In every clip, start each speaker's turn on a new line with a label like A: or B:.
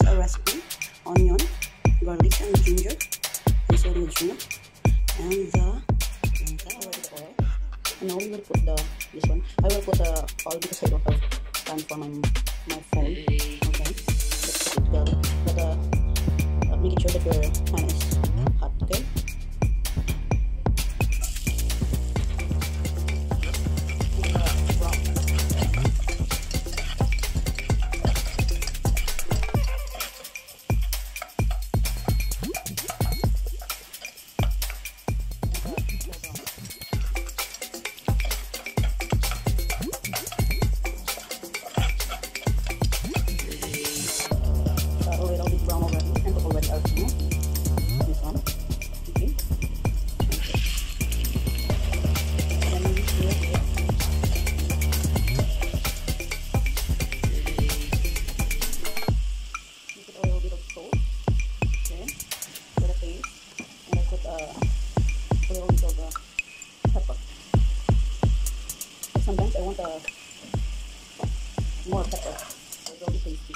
A: is a recipe: onion, garlic, and ginger. This one with shrimp, and the oil. And now we will put this one. I will put the oil because I don't have time for my phone. Okay, let's put it together. But make sure that your pan is hot. Okay. Sometimes I want more pepper, so don't be tasty.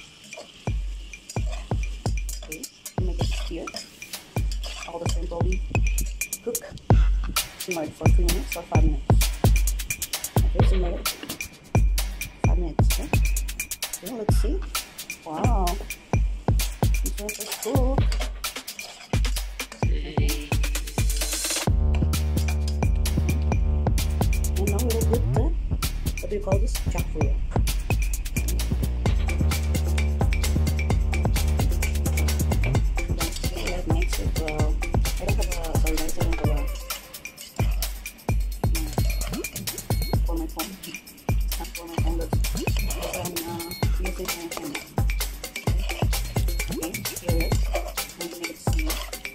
A: Okay, make it sear. All the shrimp will be cooked, simmered for 3 minutes or 5 minutes. Okay, simmered 5 minutes. Okay, so let's see. Wow, this one is cooked. And now we will put the, what do you call this? Jackfruit. Let's mix it well. I don't have a, sorry guys, I don't have a, for my phone. It's not for my phone, but because I'm using my hand. Okay, here it is. I'm going to make it sear.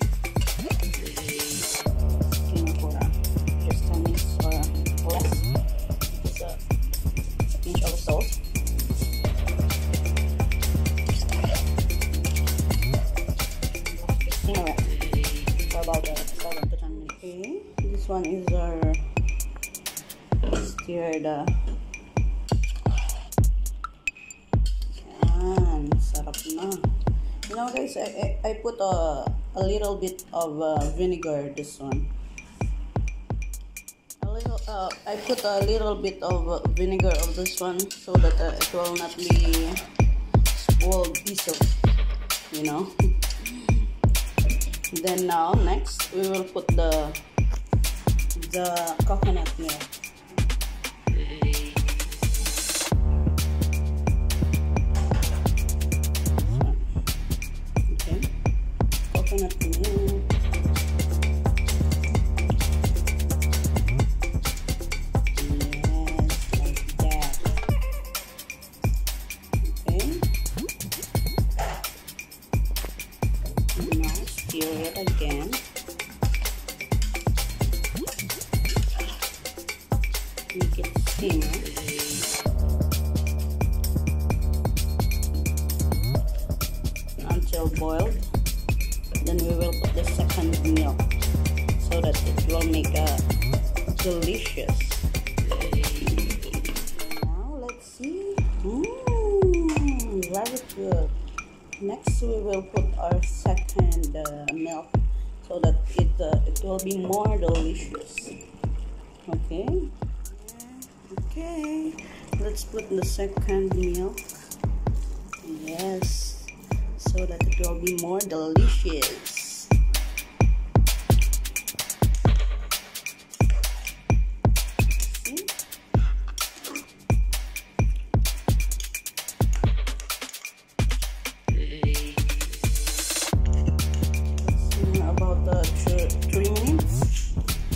A: Simmer for just 10 minutes or less. Just a pinch of salt. Simmer it for about 7 to 10 minutes. Okay, this one is our stirred. Yan, sarap na. You know guys, I put a little bit of vinegar this one. I put a little bit of vinegar of this one so that it will not be spoiled piece of, you know. Then now next we will put the coconut milk. Okay, coconut milk. Stir it again. Make it simmer. Until boiled. Then we will put the second milk so that it will make a delicious. Now let's see. Very good. Next we will put our second milk so that it will be more delicious. Okay. Okay. Let's put the second milk. Yes. So that it will be more delicious. About 3 minutes.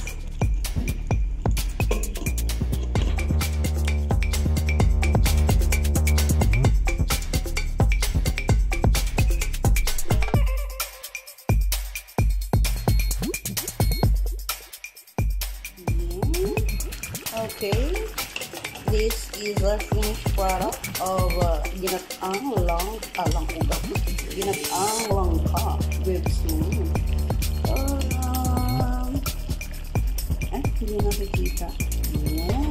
A: Okay, this is a finished product of ginataang langka with spoon. Hindi nakikita. Yan.